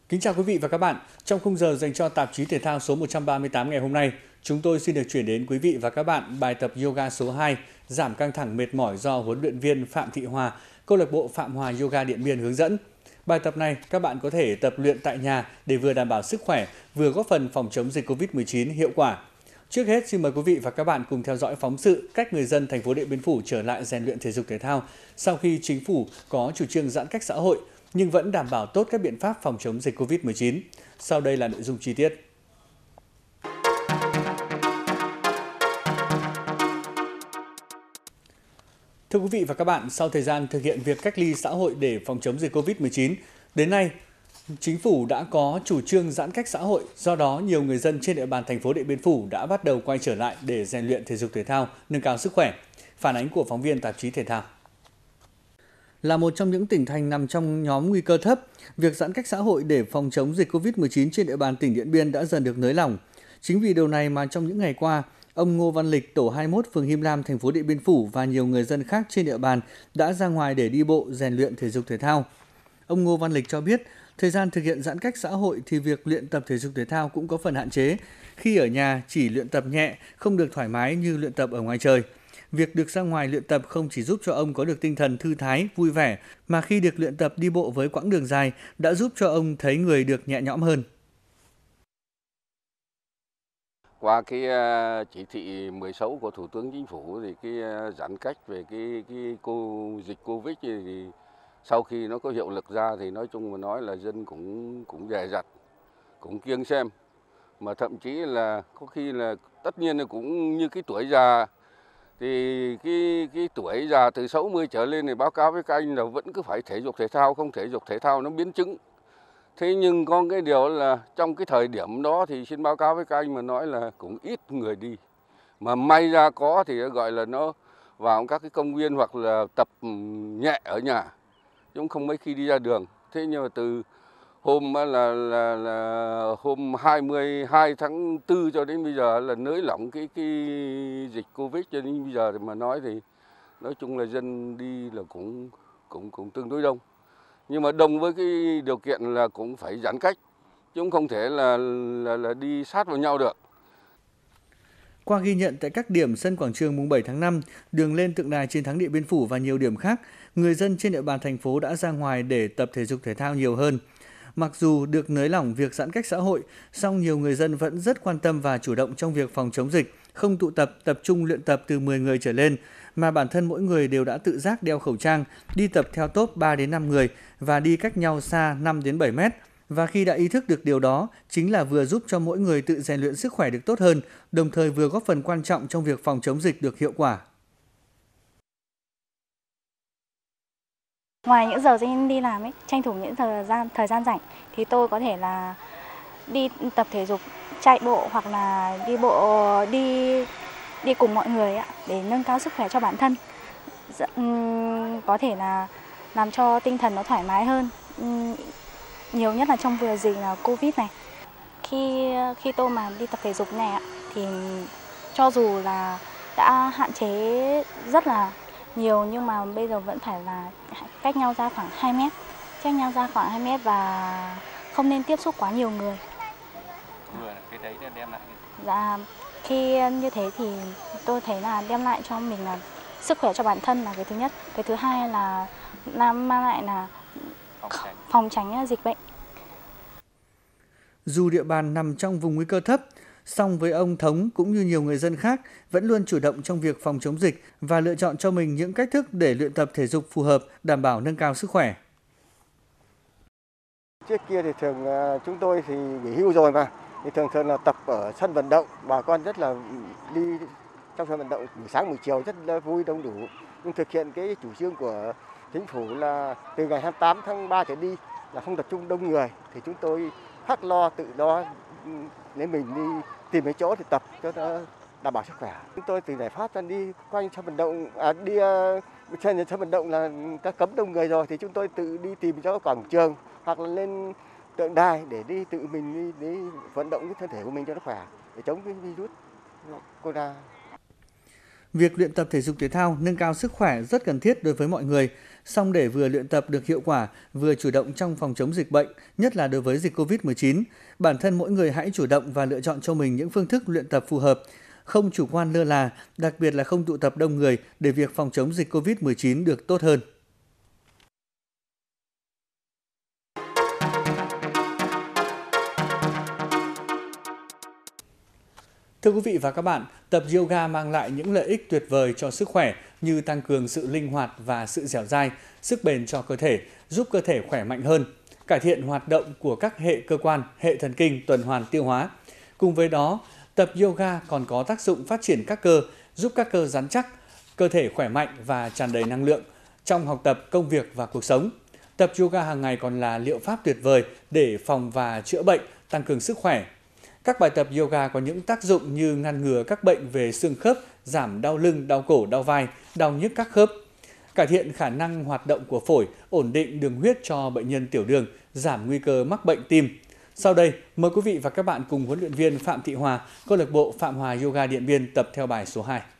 Kính chào quý vị và các bạn. Trong khung giờ dành cho tạp chí thể thao số 138 ngày hôm nay, chúng tôi xin được chuyển đến quý vị và các bạn bài tập yoga số 2, giảm căng thẳng mệt mỏi do huấn luyện viên Phạm Thị Hòa, câu lạc bộ Phạm Hòa Yoga Điện Biên hướng dẫn. Bài tập này các bạn có thể tập luyện tại nhà để vừa đảm bảo sức khỏe, vừa góp phần phòng chống dịch Covid-19 hiệu quả. Trước hết, xin mời quý vị và các bạn cùng theo dõi phóng sự cách người dân thành phố Điện Biên Phủ trở lại rèn luyện thể dục thể thao sau khi chính phủ có chủ trương giãn cách xã hội nhưng vẫn đảm bảo tốt các biện pháp phòng chống dịch Covid-19. Sau đây là nội dung chi tiết. Thưa quý vị và các bạn, sau thời gian thực hiện việc cách ly xã hội để phòng chống dịch Covid-19, đến nay, chính phủ đã có chủ trương giãn cách xã hội, do đó nhiều người dân trên địa bàn thành phố Điện Biên Phủ đã bắt đầu quay trở lại để rèn luyện thể dục thể thao, nâng cao sức khỏe. Phản ánh của phóng viên tạp chí thể thao. Là một trong những tỉnh thành nằm trong nhóm nguy cơ thấp, việc giãn cách xã hội để phòng chống dịch Covid-19 trên địa bàn tỉnh Điện Biên đã dần được nới lỏng. Chính vì điều này mà trong những ngày qua, ông Ngô Văn Lịch, tổ 21 phường Him Lam, thành phố Điện Biên Phủ và nhiều người dân khác trên địa bàn đã ra ngoài để đi bộ rèn luyện thể dục thể thao. Ông Ngô Văn Lịch cho biết, thời gian thực hiện giãn cách xã hội thì việc luyện tập thể dục thể thao cũng có phần hạn chế. Khi ở nhà chỉ luyện tập nhẹ, không được thoải mái như luyện tập ở ngoài trời. Việc được ra ngoài luyện tập không chỉ giúp cho ông có được tinh thần thư thái, vui vẻ, mà khi được luyện tập đi bộ với quãng đường dài đã giúp cho ông thấy người được nhẹ nhõm hơn. Qua cái chỉ thị 16 của Thủ tướng Chính phủ thì cái giãn cách về cái dịch Covid thì sau khi nó có hiệu lực ra thì nói chung mà nói là dân cũng dè dặt, cũng kiêng xem, mà thậm chí là có khi là tất nhiên là cũng như cái tuổi già thì cái tuổi già từ 60 trở lên thì báo cáo với các anh là vẫn cứ phải thể dục thể thao, không thể dục thể thao nó biến chứng. Thế nhưng có cái điều là trong cái thời điểm đó thì xin báo cáo với các anh mà nói là cũng ít người đi. Mà may ra có thì gọi là nó vào các cái công viên hoặc là tập nhẹ ở nhà, chứ không mấy khi đi ra đường. Thế nhưng mà từ hôm là hôm 22 tháng 4 cho đến bây giờ là nới lỏng cái dịch Covid, cho đến bây giờ thì mà nói thì nói chung là dân đi là cũng tương đối đông. Nhưng mà đông với cái điều kiện là cũng phải giãn cách, chứ không thể là đi sát vào nhau được. Qua ghi nhận tại các điểm sân quảng trường mùng 7 tháng 5, đường lên tượng đài chiến thắng Điện Biên Phủ và nhiều điểm khác, người dân trên địa bàn thành phố đã ra ngoài để tập thể dục thể thao nhiều hơn. Mặc dù được nới lỏng việc giãn cách xã hội, song nhiều người dân vẫn rất quan tâm và chủ động trong việc phòng chống dịch, không tụ tập trung luyện tập từ 10 người trở lên, mà bản thân mỗi người đều đã tự giác đeo khẩu trang, đi tập theo tốp 3 đến 5 người và đi cách nhau xa 5 đến 7 mét. Và khi đã ý thức được điều đó, chính là vừa giúp cho mỗi người tự rèn luyện sức khỏe được tốt hơn, đồng thời vừa góp phần quan trọng trong việc phòng chống dịch được hiệu quả. Ngoài những giờ đi làm ấy, tranh thủ những thời gian rảnh thì tôi có thể là đi tập thể dục, chạy bộ hoặc là đi bộ đi cùng mọi người ạ, để nâng cao sức khỏe cho bản thân. Có thể là làm cho tinh thần nó thoải mái hơn. Nhiều nhất là trong vừa dịch là Covid này. Khi tôi mà đi tập thể dục này ạ, thì cho dù là đã hạn chế rất là nhiều nhưng mà bây giờ vẫn phải là cách nhau ra khoảng 2 mét. Cách nhau ra khoảng 2 mét và không nên tiếp xúc quá nhiều người. Cái đấy đem lại Dạ, khi như thế thì tôi thấy là đem lại cho mình là sức khỏe cho bản thân là cái thứ nhất. Cái thứ hai là mang lại là phòng tránh dịch bệnh. Dù địa bàn nằm trong vùng nguy cơ thấp, song với ông Thống cũng như nhiều người dân khác vẫn luôn chủ động trong việc phòng chống dịch và lựa chọn cho mình những cách thức để luyện tập thể dục phù hợp, đảm bảo nâng cao sức khỏe. Trước kia thì thường chúng tôi thì nghỉ hưu rồi mà, thì thường là tập ở sân vận động, bà con rất là đi trong sân vận động buổi sáng buổi chiều rất là vui đông đủ. Nhưng thực hiện cái chủ trương của chính phủ là từ ngày 28 tháng 3 trở đi là không tập trung đông người, thì chúng tôi khắc lo tự đó nếu mình đi tìm cái chỗ thì tập cho nó đảm bảo sức khỏe. Chúng tôi từ giải pháp ra đi quanh sân vận động, đi trên sân vận động là các cấm đông người rồi thì chúng tôi tự đi tìm cho quảng trường hoặc là lên tượng đài để đi tự mình đi vận động cái thân thể của mình cho nó khỏe để chống cái virus corona. Việc luyện tập thể dục thể thao nâng cao sức khỏe rất cần thiết đối với mọi người. Song để vừa luyện tập được hiệu quả, vừa chủ động trong phòng chống dịch bệnh, nhất là đối với dịch Covid-19, bản thân mỗi người hãy chủ động và lựa chọn cho mình những phương thức luyện tập phù hợp, không chủ quan lơ là, đặc biệt là không tụ tập đông người để việc phòng chống dịch Covid-19 được tốt hơn. Thưa quý vị và các bạn, tập yoga mang lại những lợi ích tuyệt vời cho sức khỏe như tăng cường sự linh hoạt và sự dẻo dai, sức bền cho cơ thể, giúp cơ thể khỏe mạnh hơn, cải thiện hoạt động của các hệ cơ quan, hệ thần kinh, tuần hoàn tiêu hóa. Cùng với đó, tập yoga còn có tác dụng phát triển các cơ, giúp các cơ rắn chắc, cơ thể khỏe mạnh và tràn đầy năng lượng trong học tập, công việc và cuộc sống. Tập yoga hàng ngày còn là liệu pháp tuyệt vời để phòng và chữa bệnh, tăng cường sức khỏe. Các bài tập yoga có những tác dụng như ngăn ngừa các bệnh về xương khớp, giảm đau lưng, đau cổ, đau vai, đau nhức các khớp, cải thiện khả năng hoạt động của phổi, ổn định đường huyết cho bệnh nhân tiểu đường, giảm nguy cơ mắc bệnh tim. Sau đây, mời quý vị và các bạn cùng huấn luyện viên Phạm Thị Hòa, câu lạc bộ Phạm Hòa Yoga Điện Biên tập theo bài số 2.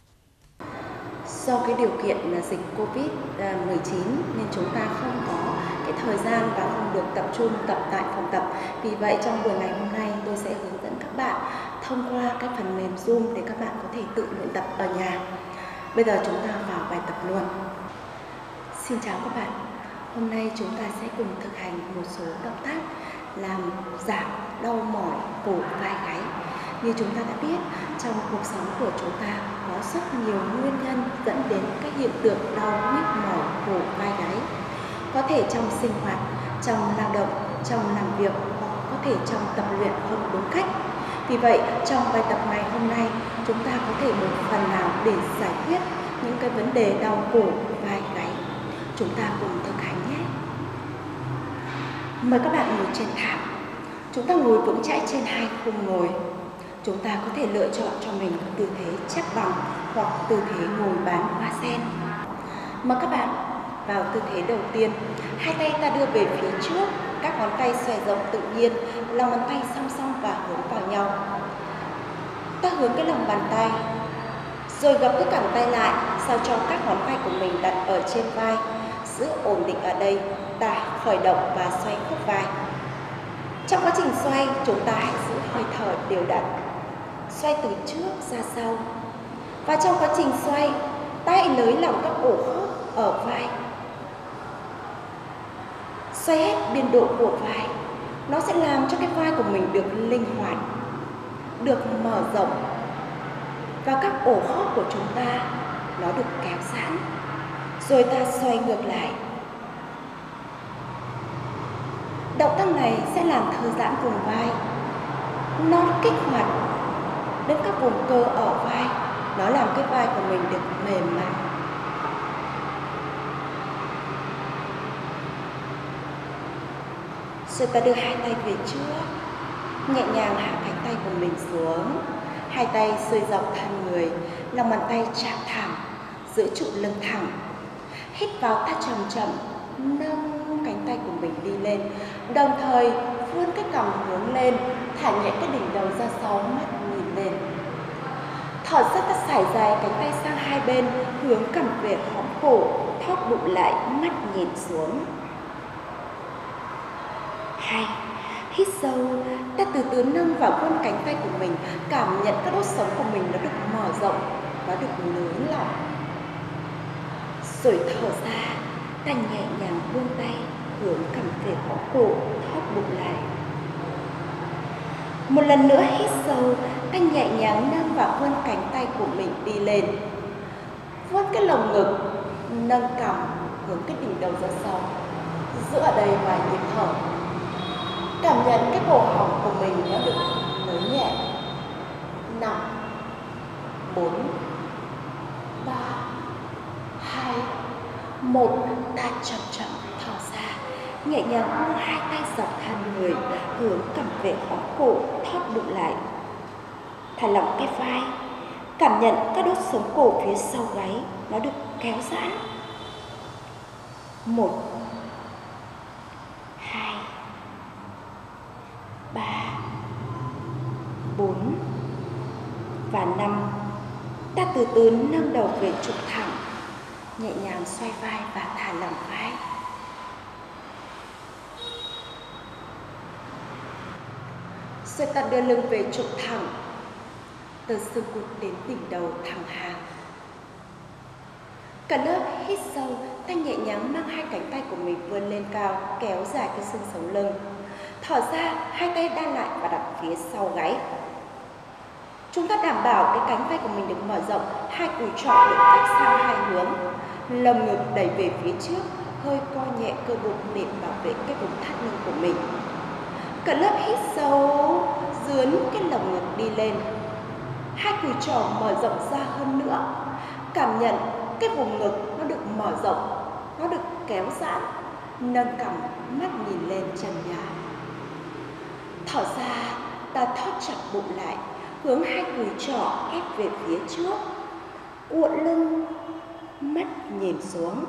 Do cái điều kiện là dịch Covid-19 nên chúng ta không có cái thời gian và không được tập trung tập tại phòng tập. Vì vậy trong buổi ngày hôm nay tôi sẽ hướng dẫn các bạn thông qua cái phần mềm Zoom để các bạn có thể tự luyện tập ở nhà. Bây giờ chúng ta vào bài tập luôn. Xin chào các bạn. Hôm nay chúng ta sẽ cùng thực hành một số động tác làm giảm đau mỏi cổ vai gáy. Như chúng ta đã biết, trong cuộc sống của chúng ta có rất nhiều nguyên nhân dẫn đến các hiện tượng đau nhức mỏi cổ vai gáy. Có thể trong sinh hoạt, trong lao động, trong làm việc hoặc có thể trong tập luyện không đúng cách. Vì vậy, trong bài tập ngày hôm nay, chúng ta có thể một phần nào để giải quyết những cái vấn đề đau cổ vai gáy. Chúng ta cùng thực hành nhé. Mời các bạn ngồi trên thảm. Chúng ta ngồi vững chãi trên hai khung ngồi. Chúng ta có thể lựa chọn cho mình tư thế chắp bằng hoặc tư thế ngồi bán hoa sen. Mời các bạn vào tư thế đầu tiên. Hai tay ta đưa về phía trước, các ngón tay xòe rộng tự nhiên, lòng bàn tay song song và hướng vào nhau. Ta hướng cái lòng bàn tay, rồi gập cái cẳng tay lại, sao cho các ngón tay của mình đặt ở trên vai. Giữ ổn định ở đây, ta khởi động và xoay khớp vai. Trong quá trình xoay, chúng ta hãy giữ hơi thở đều đặn. Xoay từ trước ra sau. Và trong quá trình xoay, ta hãy nới lỏng các ổ khớp ở vai. Xoay hết biên độ của vai. Nó sẽ làm cho cái vai của mình được linh hoạt, được mở rộng. Và các ổ khớp của chúng ta nó được kéo giãn. Rồi ta xoay ngược lại. Động tác này sẽ làm thư giãn vùng vai. Nó kích hoạt đến các vùng cơ ở vai. Nó làm cái vai của mình được mềm mại. Rồi ta đưa hai tay về trước. Nhẹ nhàng hạ cánh tay của mình xuống. Hai tay xuôi dọc thân người. Lòng bàn tay chạm thẳng. Giữ trụ lưng thẳng. Hít vào ta chậm chậm nâng cánh tay của mình đi lên. Đồng thời vươn cái cằm hướng lên. Thả nhẹ cái đỉnh đầu ra sau, mắt nhìn lên. Thở ra ta sải dài cánh tay sang hai bên, hướng cằm về hõm cổ, thóp bụng lại, mắt nhìn xuống. 2. Hít sâu, ta từ từ nâng vào vươn cánh tay của mình, cảm nhận các đốt sống của mình nó được mở rộng, nó được nới lỏng. Rồi thở ra, ta nhẹ nhàng buông tay, hướng cằm về hõm cổ, thóp bụng lại. Một lần nữa hít sâu, ta nhẹ nhàng nâng và vươn cánh tay của mình đi lên. Vươn cái lồng ngực, nâng cằm, hướng cái đỉnh đầu ra sau. Giữ ở đây vài nhịp thở. Cảm nhận cái cổ họng của mình nó được nới nhẹ. 5, 4, 3, 2, 1. Ta chậm chậm thở ra. Nhẹ nhàng buông hai tay dọc thân người, hướng cằm về hõm cổ, thóp bụng lại. Thả lỏng cái vai, cảm nhận các đốt sống cổ phía sau gáy nó được kéo giãn. 1, 2, 3, 4 và 5. Ta từ từ nâng đầu về trục thẳng, nhẹ nhàng xoay vai và thả lỏng vai. Rồi ta đưa lưng về trục thẳng, từ xương cụt đến đỉnh đầu thẳng hàng. Cả lớp hít sâu, ta nhẹ nhàng mang hai cánh tay của mình vươn lên cao, kéo dài cái xương sống lưng. Thở ra, hai tay đan lại và đặt phía sau gáy. Chúng ta đảm bảo cái cánh tay của mình được mở rộng, hai cùi trỏ được tách sang hai hướng. Lồng ngực đẩy về phía trước, hơi co nhẹ cơ bụng để bảo vệ cái vùng thắt lưng của mình. Cả lớp hít sâu, dướn cái lồng ngực đi lên. Hai cùi trỏ mở rộng ra hơn nữa. Cảm nhận cái vùng ngực nó được mở rộng, nó được kéo giãn. Nâng cằm, mắt nhìn lên trần nhà. Thở ra, ta thót chặt bụng lại, hướng hai cùi trỏ ép về phía trước. Cuộn lưng, mắt nhìn xuống.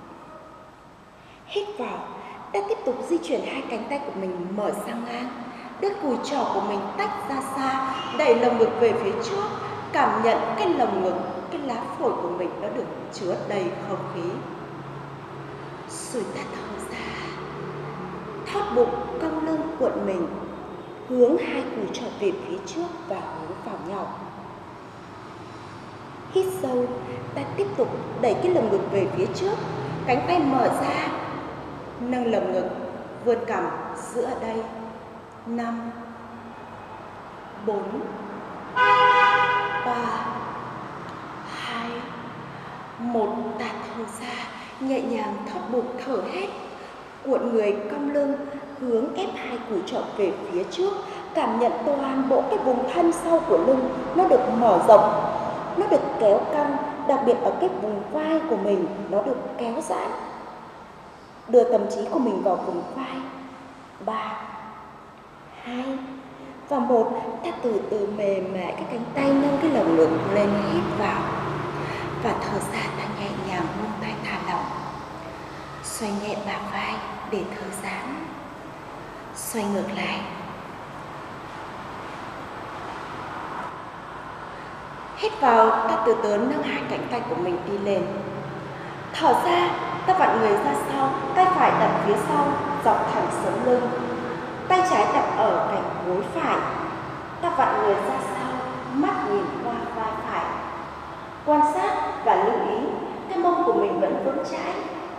Hít vào, ta tiếp tục di chuyển hai cánh tay của mình mở sang ngang. Đưa cùi trỏ của mình tách ra xa, đẩy lồng ngực về phía trước. Cảm nhận cái lồng ngực, cái lá phổi của mình nó được chứa đầy không khí. Rồi ta thở ra, thót bụng, cong lưng cuộn mình, hướng hai cùi trỏ về phía trước và hướng vào nhau. Hít sâu, ta tiếp tục đẩy cái lồng ngực về phía trước, cánh tay mở ra, nâng lồng ngực, vươn cằm giữa đây. 5, 4, 3, 2, 1. Ta thở ra, nhẹ nhàng thót bụng thở hết. Cuộn người cong lưng, hướng ép hai cùi trỏ về phía trước. Cảm nhận toàn bộ cái vùng thân sau của lưng nó được mở rộng, nó được kéo căng, đặc biệt ở cái vùng vai của mình nó được kéo giãn. Đưa tâm trí của mình vào vùng vai. 3, 2 và 1. Ta từ từ mềm mại cái cánh tay nâng cái lồng ngực lên, hít vào và thở ra. Ta nhẹ nhàng buông tay thả lỏng, xoay nhẹ bả vai để thư giãn. Xoay ngược lại. Hít vào, ta từ từ nâng hai cánh tay của mình đi lên. Thở ra, ta vặn người ra sau, tay phải đặt phía sau, dọc thẳng sống lưng. Tay trái đặt ở cạnh gối phải. Ta vặn người ra sau, mắt nhìn qua vai phải. Quan sát và lưu ý cái mông của mình vẫn vững chãi,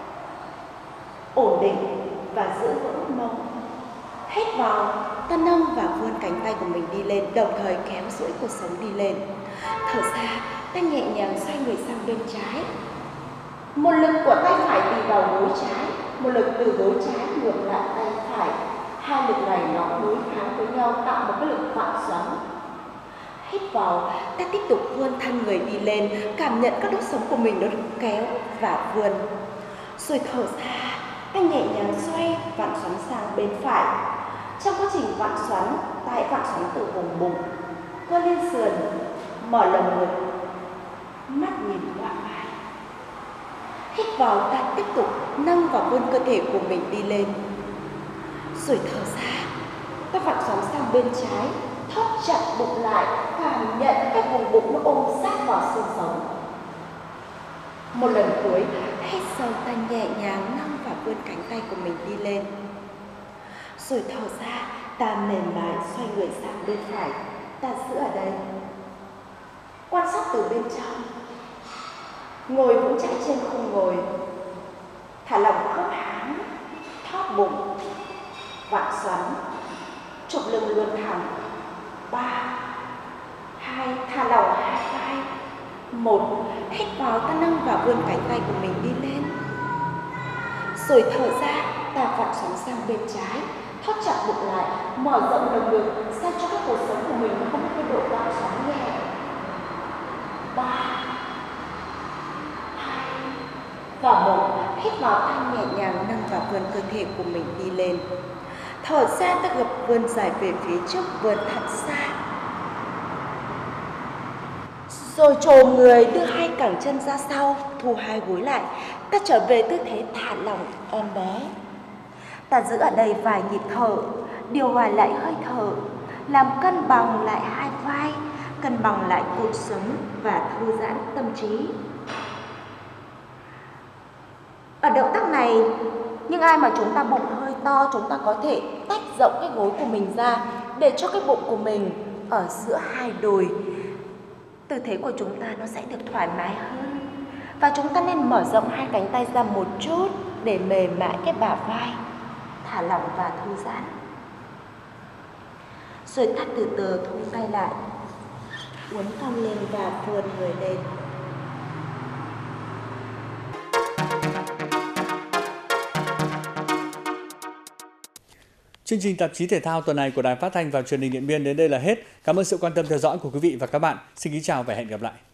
ổn định và giữ vững mông. Hít vào, ta nâng và vươn cánh tay của mình đi lên, đồng thời kéo duỗi cột sống đi lên. Thở ra, ta nhẹ nhàng xoay người sang bên trái. Một lực của tay phải đi vào gối trái, một lực từ gối trái ngược lại tay phải. Hai lực này nó đối kháng với nhau tạo một cái lực vặn xoắn. Hít vào, ta tiếp tục vươn thân người đi lên, cảm nhận các đốt sống của mình nó được kéo và vươn. Rồi thở ra, ta nhẹ nhàng xoay vặn xoắn sang bên phải. Trong quá trình vặn xoắn, ta hãy vặn xoắn từ vùng bụng, cơ lên sườn, mở lồng ngực, mắt nhìn qua vai. Hít vào, ta tiếp tục nâng và vươn cơ thể của mình đi lên. Rồi thở ra, ta vặn xoắn sang bên trái, thóp chặt bụng lại, cảm nhận cái vùng bụng nó ôm sát vào xương sống. Một lần cuối, hít sâu, ta nhẹ nhàng nâng và vươn cánh tay của mình đi lên. Rồi thở ra, ta mềm mại xoay người sang bên phải, ta giữ ở đây. Quan sát từ bên trong. Ngồi vững chãi trên khung ngồi. Thả lỏng khớp háng, thóp bụng, vặn xoắn, trục lưng luôn thẳng. 3, 2, thả lỏng hai vai. 1, hít vào, ta nâng và vươn cánh tay của mình đi lên. Rồi thở ra, ta vặn xoắn sang bên trái, thót chặt bụng lại, mở rộng lồng ngực, sao cho các cột sống của mình nó có một cái độ vặn xoắn nhẹ. 3, 2 và 1, hít vào, ta nhẹ nhàng nâng và vươn cơ thể của mình đi lên. Thở ra, ta gập vươn dài về phía trước, vươn thật xa. Rồi chồm người, đưa hai cẳng chân ra sau, thu hai gối lại. Ta trở về tư thế thả lỏng em bé. Ta giữ ở đây vài nhịp thở, điều hòa lại hơi thở, làm cân bằng lại hai vai, cân bằng lại cuộc sống và thư giãn tâm trí. Ở động tác này, những ai mà chúng ta bụng hơi to, chúng ta có thể tách rộng cái gối của mình ra để cho cái bụng của mình ở giữa hai đùi. Tư thế của chúng ta nó sẽ được thoải mái hơn. Và chúng ta nên mở rộng hai cánh tay ra một chút để mềm mại cái bả vai, thả lỏng và thư giãn. Rồi ta từ từ thu tay lại, uốn cong lên và vươn người lên. Chương trình tạp chí thể thao tuần này của Đài Phát thanh và Truyền hình Điện Biên đến đây là hết. Cảm ơn sự quan tâm theo dõi của quý vị và các bạn. Xin kính chào và hẹn gặp lại.